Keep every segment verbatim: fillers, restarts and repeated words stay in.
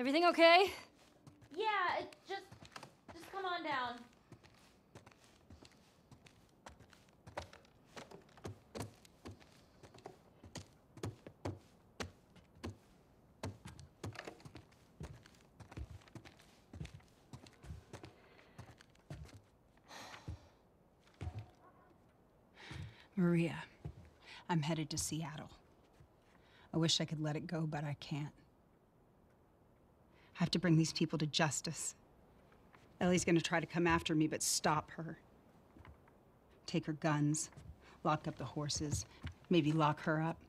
Everything okay? Yeah, it just... just come on down. Maria, I'm headed to Seattle. I wish I could let it go, but I can't. I have to bring these people to justice. Ellie's gonna try to come after me, but stop her. Take her guns, lock up the horses, maybe lock her up.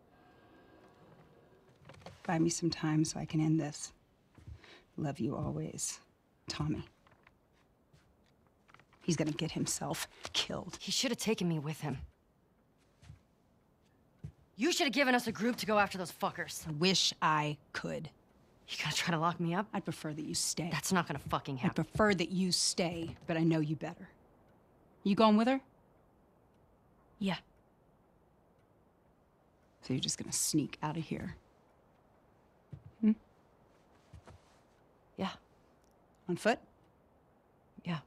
Buy me some time so I can end this. Love you always, Tommy. He's gonna get himself killed. He should have taken me with him. You should have given us a group to go after those fuckers. I wish I could. You gonna try to lock me up? I'd prefer that you stay. That's not gonna fucking I happen. prefer that you stay, but I know you better. You going with her? Yeah. So you're just gonna sneak out of here? Hmm? Yeah. On foot? Yeah.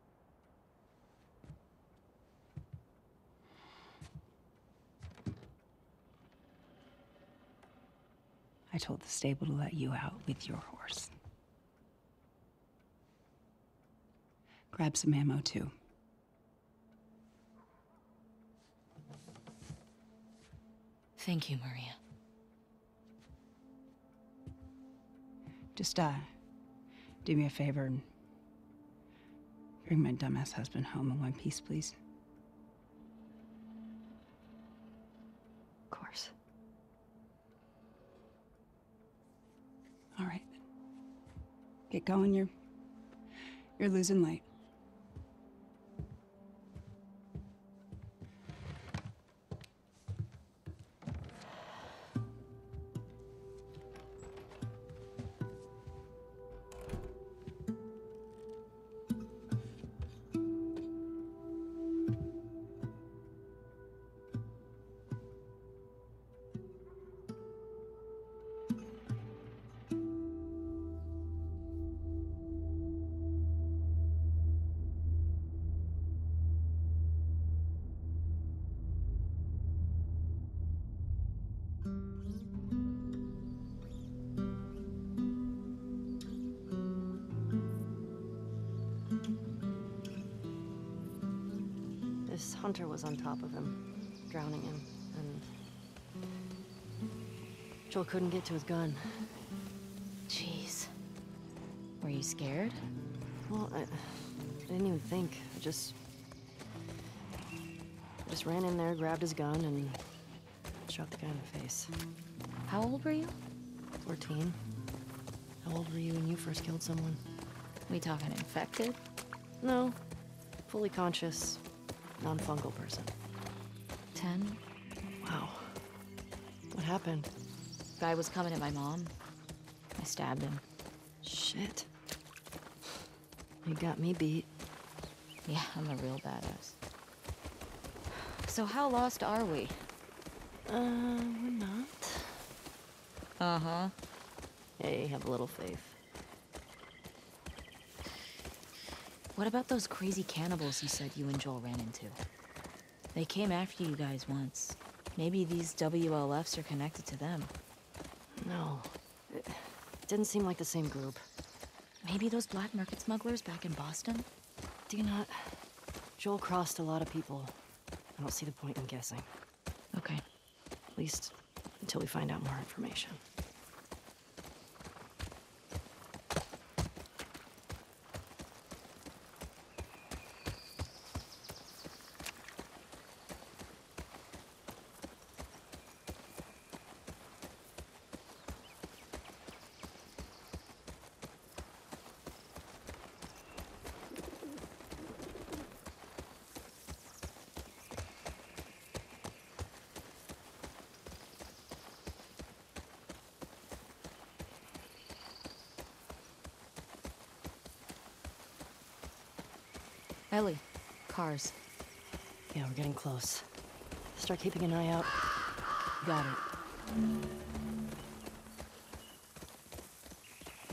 I told the stable to let you out with your horse. Grab some ammo, too. Thank you, Maria. Just, uh, do me a favor and bring my dumbass husband home in one piece, please. Of course. All right. Get going, you're... you're losing light. This hunter was on top of him, drowning him, and Joel couldn't get to his gun. Jeez. Were you scared? Well, I, I didn't even think. I just... I just ran in there, grabbed his gun, and shot the guy in the face. How old were you? fourteen. How old were you when you first killed someone? We talking infected? No. Fully conscious, non-fungal person. Ten? Wow. What happened? Guy was coming at my mom. I stabbed him. Shit. You got me beat. Yeah, I'm a real badass. So how lost are we? Uh, we're not. Uh-huh. Hey, have a little faith. What about those crazy cannibals you said you and Joel ran into? They came after you guys once. Maybe these W L Fs are connected to them. No. It didn't seem like the same group. Maybe those black market smugglers back in Boston? Do you not? Joel crossed a lot of people. I don't see the point in guessing. Okay. At least until we find out more information. Ellie, cars. Yeah, we're getting close. Start keeping an eye out. Got it.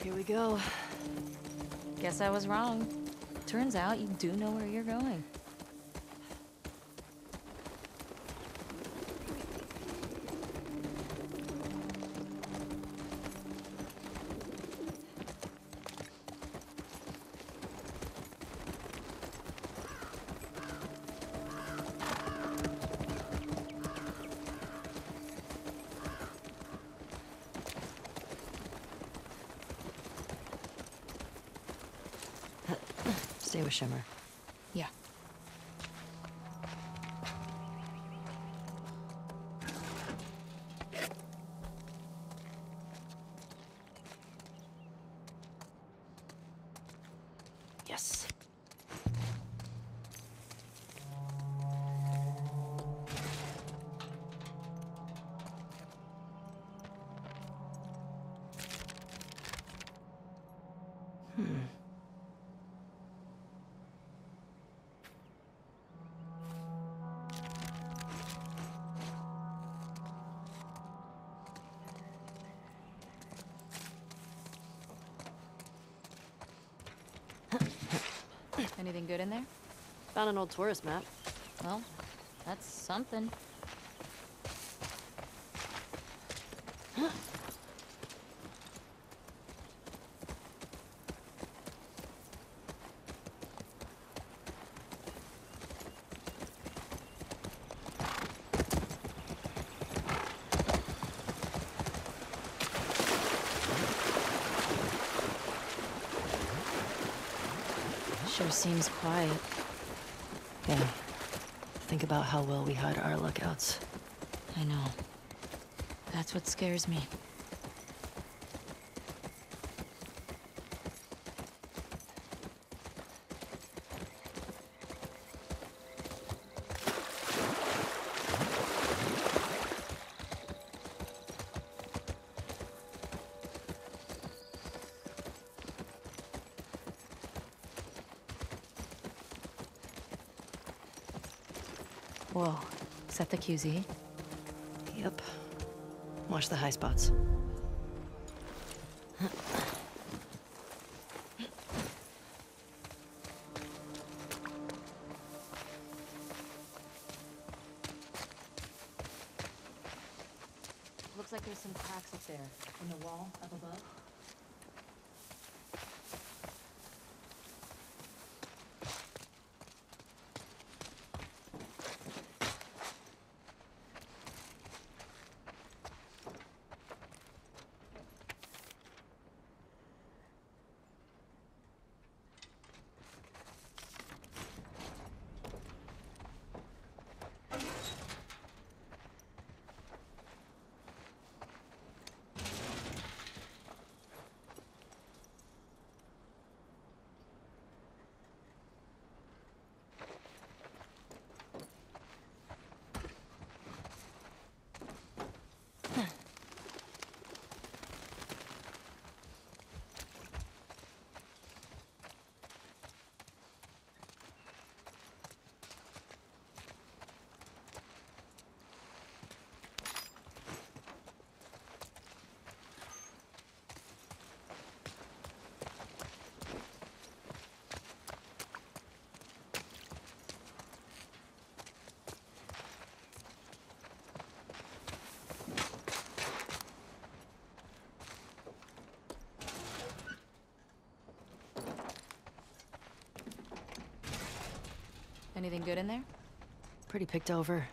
Here we go. Guess I was wrong. Turns out you do know where you're going. Stay with Shimmer. Yeah. Yes. Hmm. Anything good in there? Found an old tourist map. Well, that's something. Sure seems quiet. Yeah. Think about how well we hide our lookouts. I know. That's what scares me. Whoa. Is that the Q Z? Yep. Watch the high spots. Looks like there's some cracks up there, in the wall up above. Anything good in there? Pretty picked over.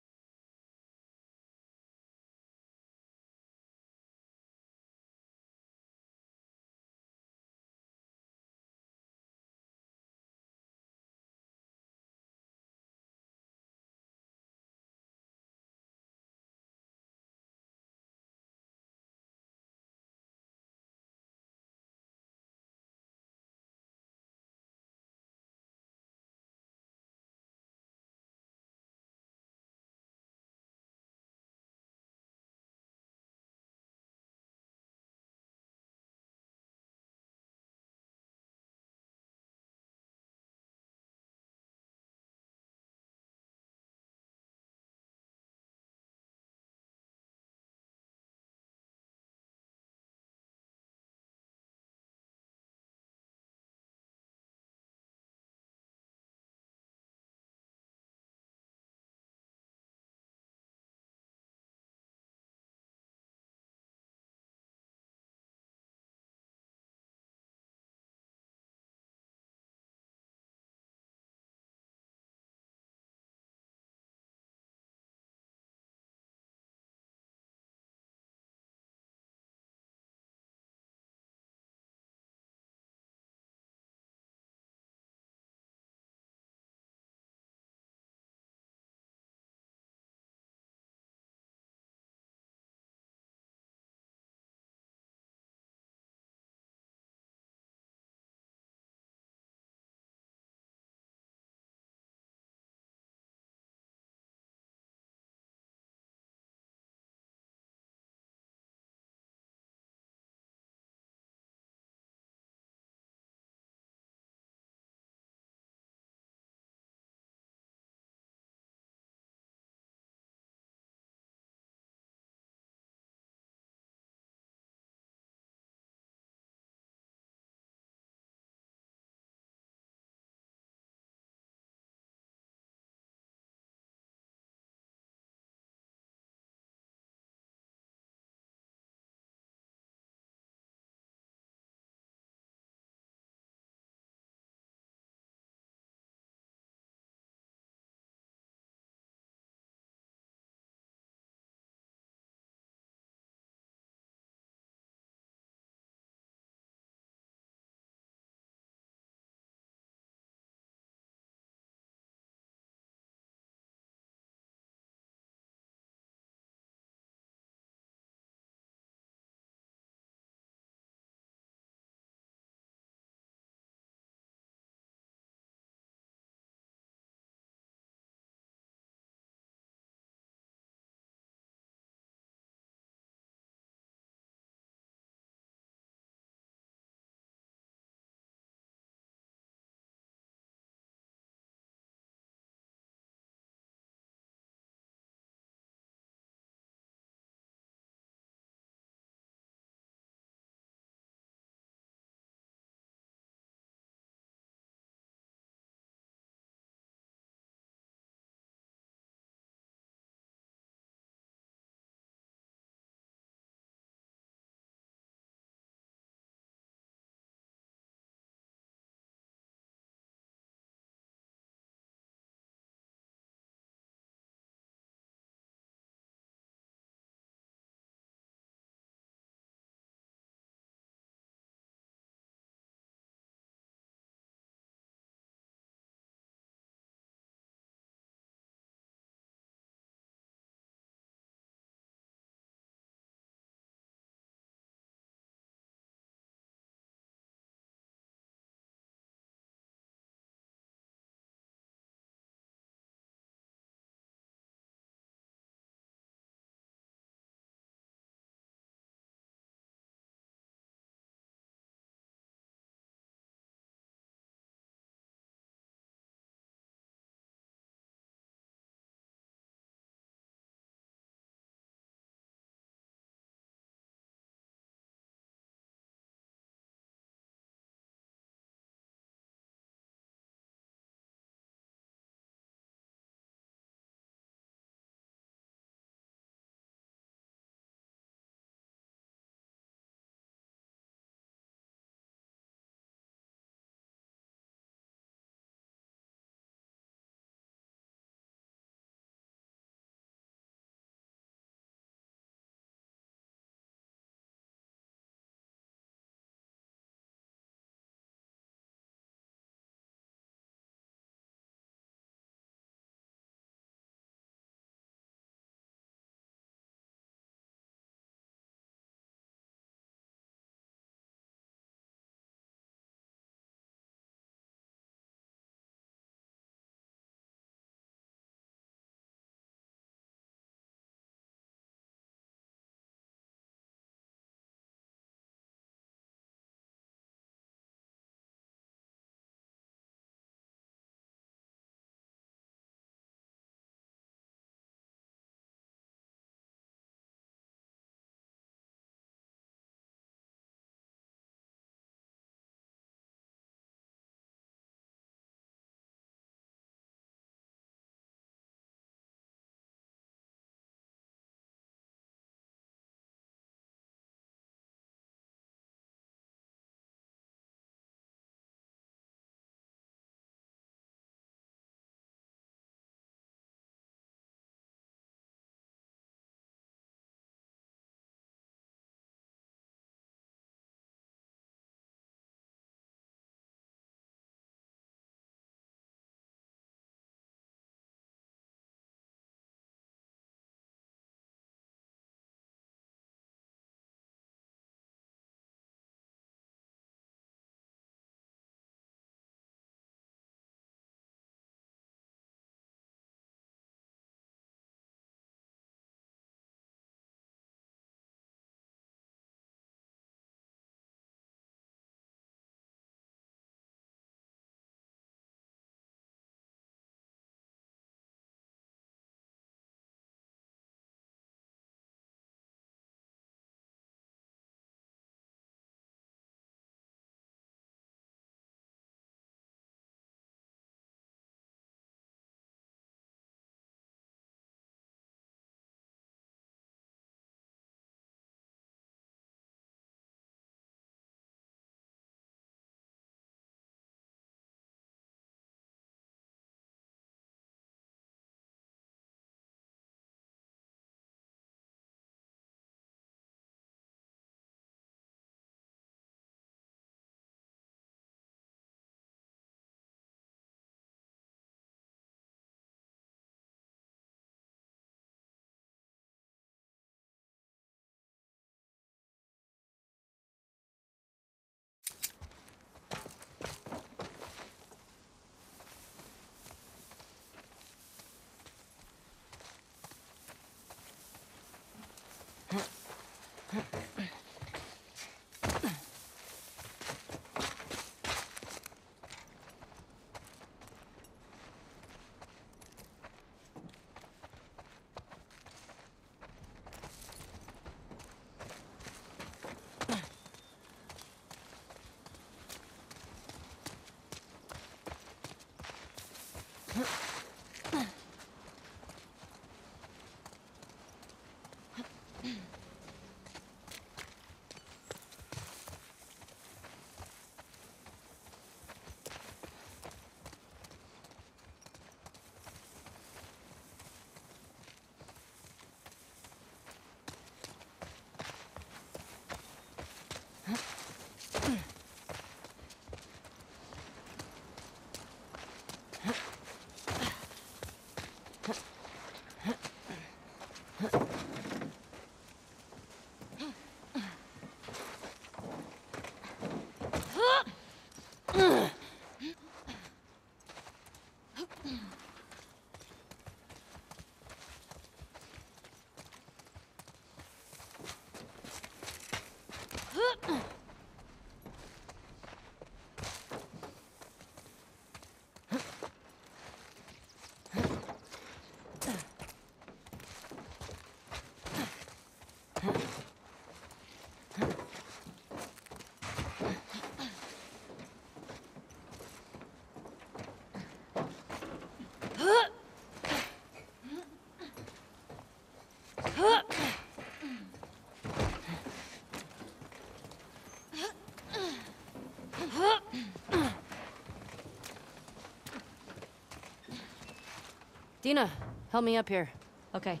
Dina, help me up here. Okay.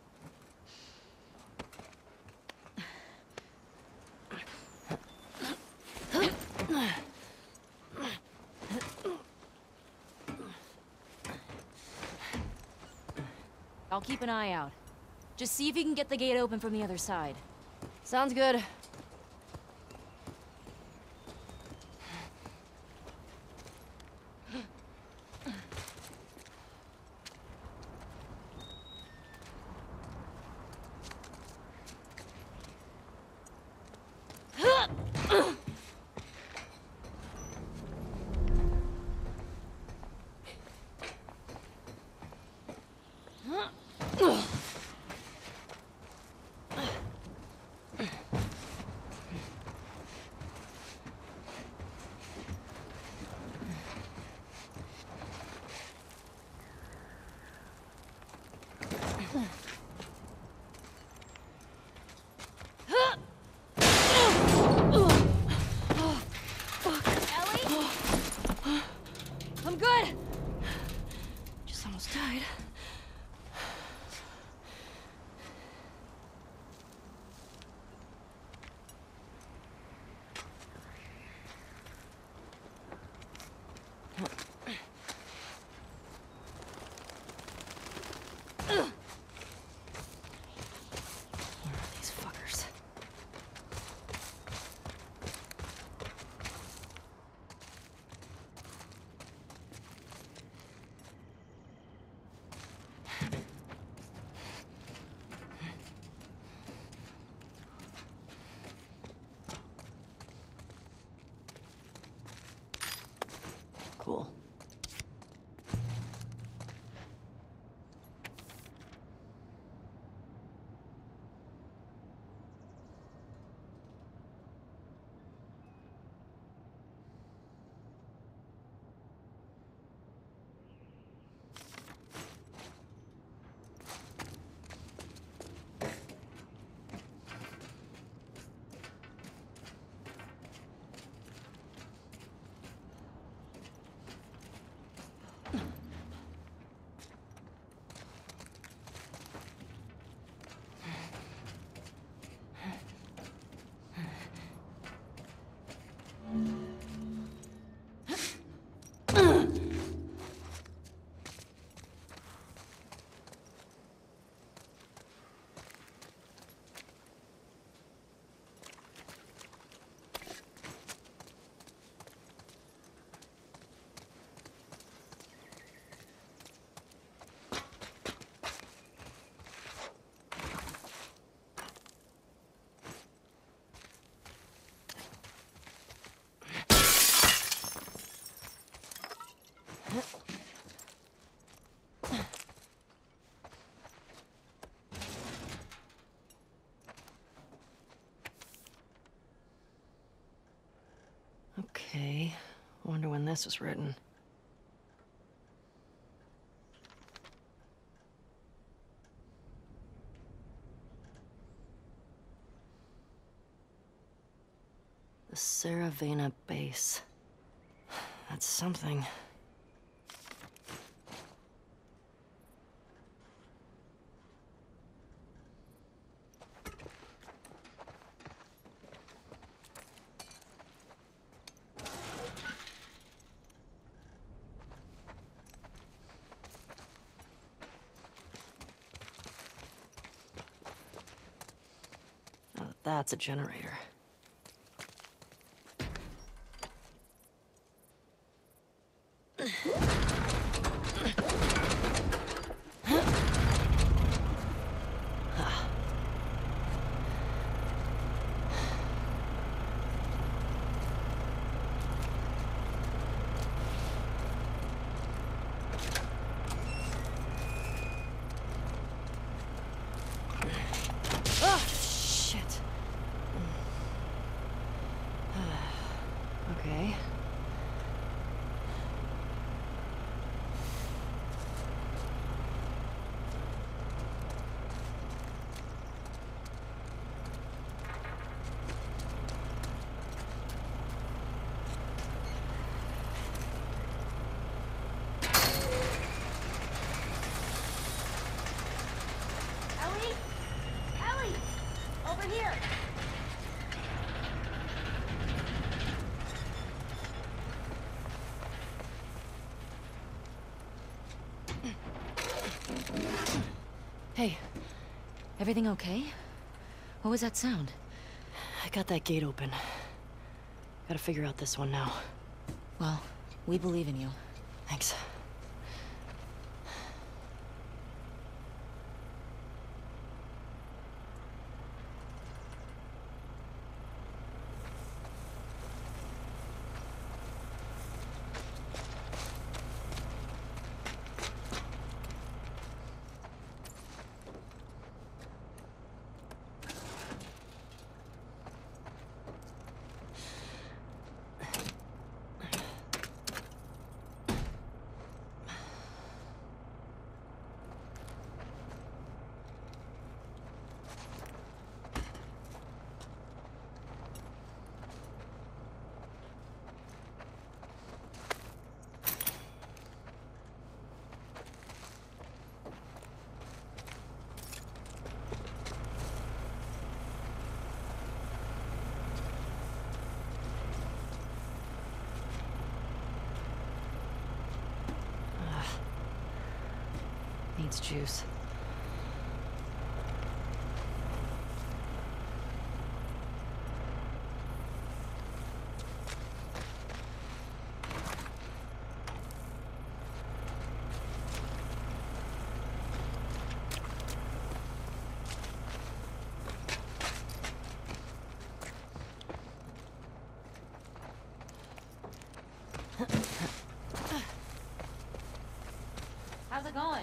I'll keep an eye out. Just see if you can get the gate open from the other side. Sounds good. this was written. The Saravena base. That's something. Now that's a generator. Oh, shit. Okay. Ellie? Ellie! Over here! Hey, Everything okay? What was that sound? I got that gate open. Gotta figure out this one now. Well, we believe in you. Thanks. Needs juice. How's it going?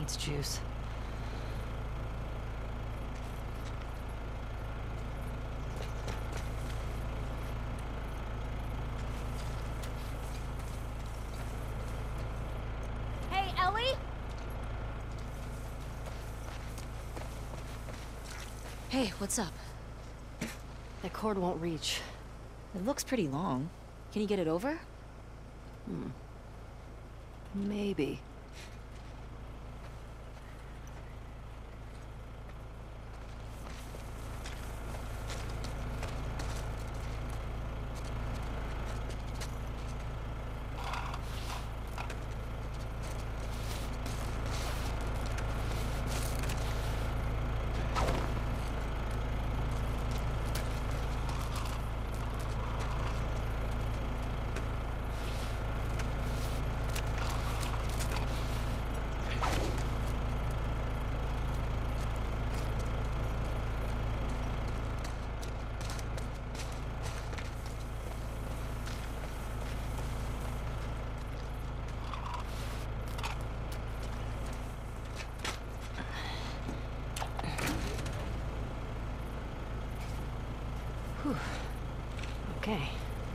needs juice. Hey, Ellie? Hey, what's up? That cord won't reach. It looks pretty long. Can you get it over? Hmm. Maybe. Whew. Okay.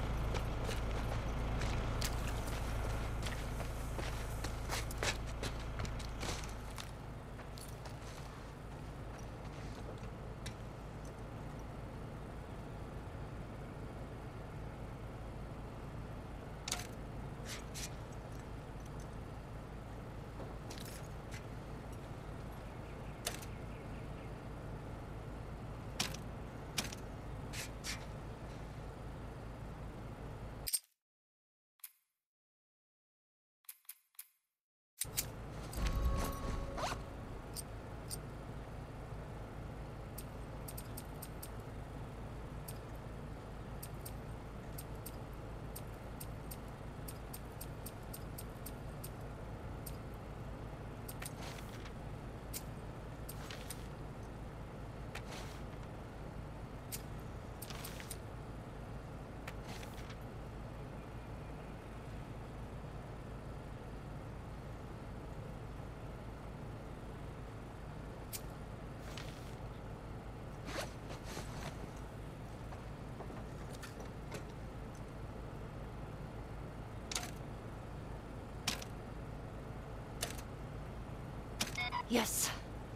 Yes.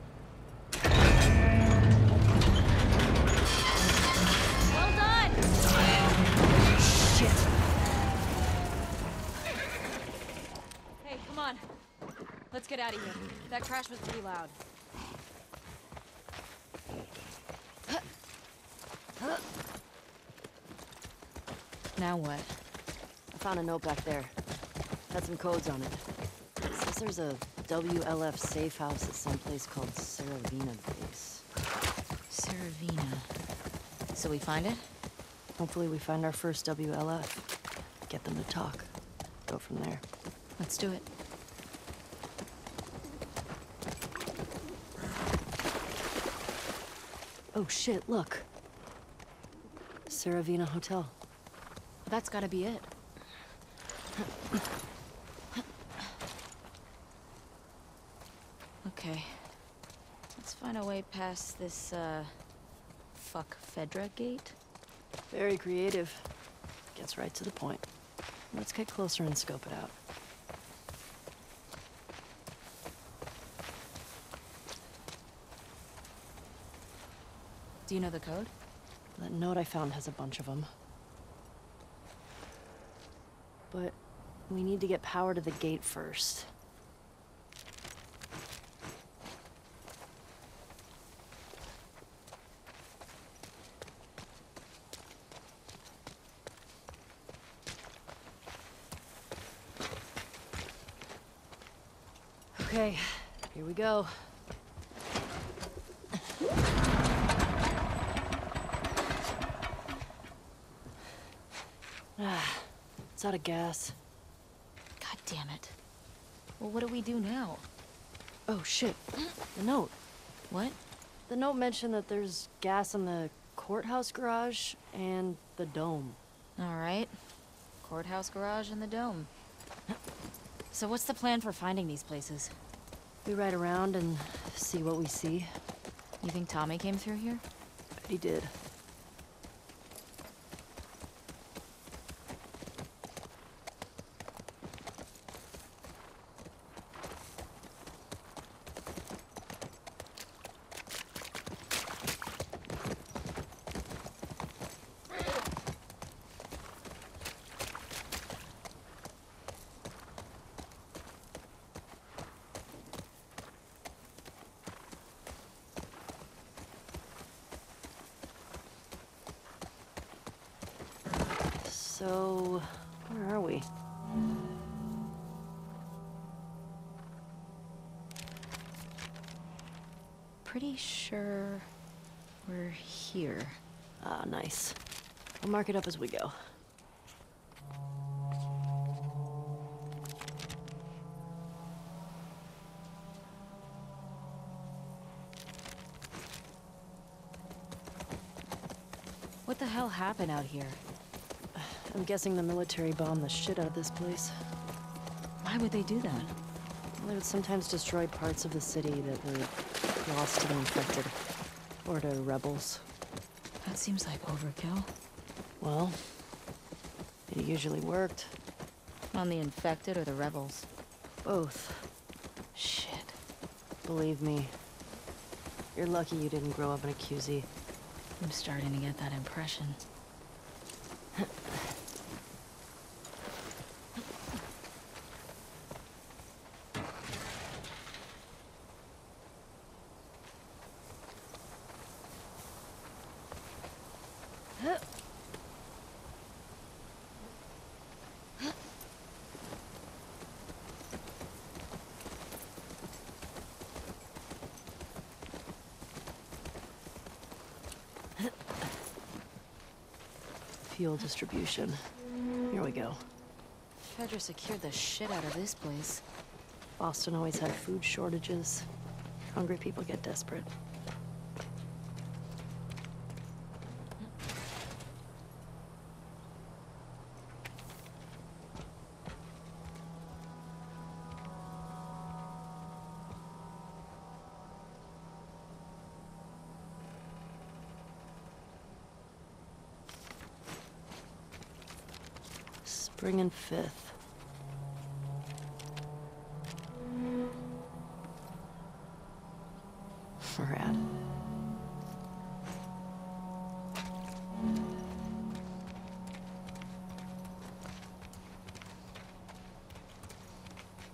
Well done! Shit. Hey, come on. Let's get out of here. That crash was pretty loud. Now what? I found a note back there. Had some codes on it. It says there's a W L F safe house at some place called Saravina Base. Saravina. So we find it? Hopefully we find our first W L F. Get them to talk. Go from there. Let's do it. Oh shit, look. Saravina Hotel. That's gotta be it. Okay. Let's find a way past this, uh... fuck Fedra gate? Very creative. Gets right to the point. Let's get closer and scope it out. Do you know the code? That note I found has a bunch of them. But we need to get power to the gate first. Okay, here we go. Ah, it's out of gas. God damn it. Well, what do we do now? Oh shit, the note. What? The note mentioned that there's gas in the courthouse garage and the dome. All right. Courthouse garage and the dome. So what's the plan for finding these places? We ride around and see what we see. You think Tommy came through here? Bet he did. So, where are we? Pretty sure we're here. Ah, nice. We'll mark it up as we go. What the hell happened out here? I'm guessing the military bombed the shit out of this place. Why would they do that? Well, they would sometimes destroy parts of the city that were lost to the infected. Or to rebels. That seems like overkill. Well, it usually worked. On the infected or the rebels? Both. Shit. Believe me. You're lucky you didn't grow up in a Q Z. I'm starting to get that impression. Fuel distribution. Here we go. Fedra secured the shit out of this place. Boston always had food shortages. Hungry people get desperate. Spring and Fifth. Rad.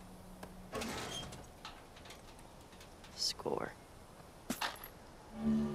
Score.